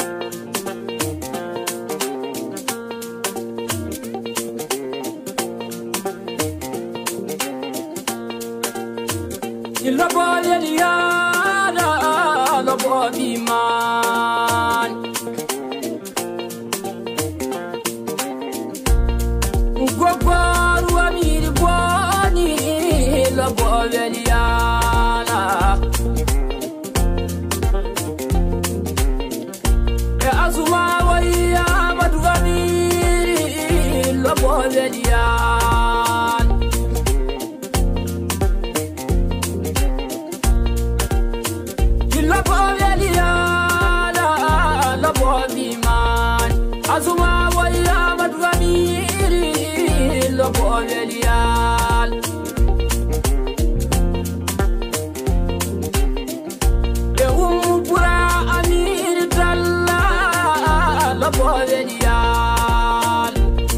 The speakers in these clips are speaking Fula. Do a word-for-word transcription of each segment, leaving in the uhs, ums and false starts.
La boya liana, la body man. Gwaru amiri gwani, la boya liana. E azuma waya madugani, la boya liana. Azuma waya madwaniri lo bolelial e umpura amir dalla lo bolelial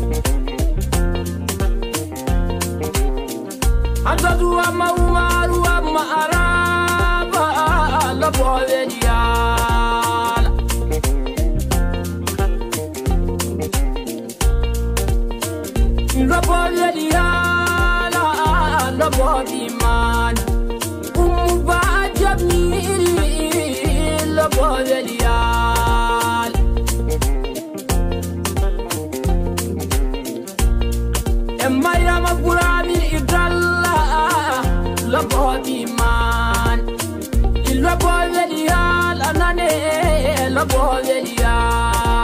andadu amma umaru amma araba lo bolelial la boya liana, la body man. Umba jamiri, la boya liana. Emaya magurami idalla, la body man. La boya liana, nane, la boya liana.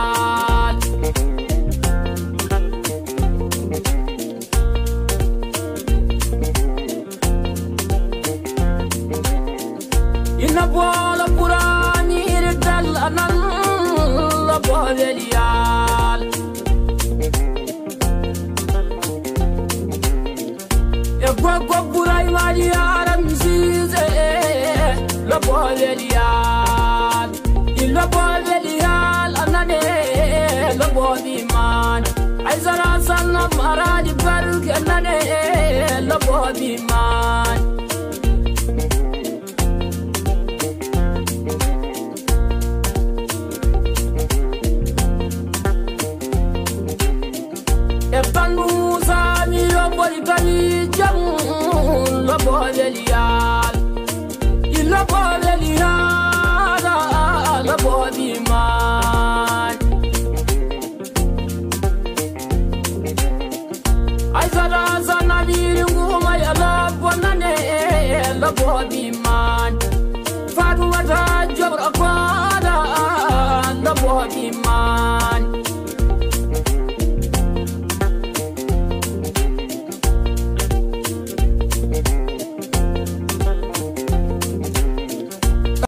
La bola purani irdal anan la bolelial e gwa purai mali aram zize la bolelial la bolelial anane la body man ay zara sanna maradi bark anane la body man la bolelial, la bolelial, la body man. I said, I said, I